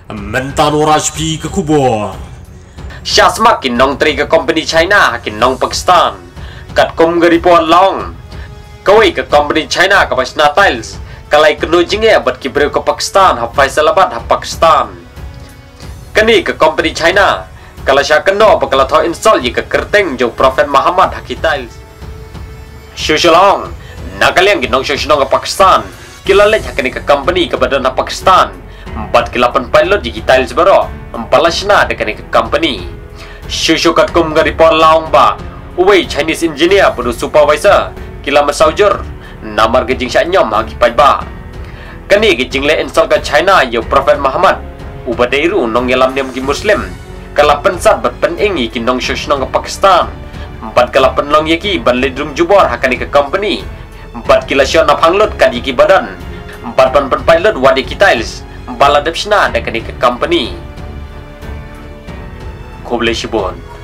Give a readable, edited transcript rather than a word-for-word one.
Mentan Rajpi ke kubur. Syasmak kin nong tri ke company China kin nong Pakistan. Kat kum geripon long. Kawai ke company China ke Pasna Tiles. Kalai kenu jingnya buat kibreu ke Pakistan hap Faisalabad hap Pakistan. Kini ke company China. Kalau syak kena apa kalau thau install ye ke kerteng jo Prophet Muhammad haki Tiles. Shushalong. Nakaliang kin nong shoh ke Pakistan. Kila leh hakini ke company ke badan hap Pakistan. 4 pilot di Tiles baro. Palasna dekat ke company. Shushukat kum garipon laung ba. Uwe Chinese engineer pedu supervisor. Kila masaujur. Namar gejing syanyom haki ba. Kani gejing le install ke China yo Prophet Muhammad. Ubadairu nongialam niam ki Muslim. Kala pensat bat peningi ki nong shoh ke Pakistan. 4 kala penlong yaki ban ledrum jubor hakani ke company. 4 kila syon napanglut kadi ki badan. 4 pilot wadi ki Tiles. Baladepsna dekat ke company. Koble shibon.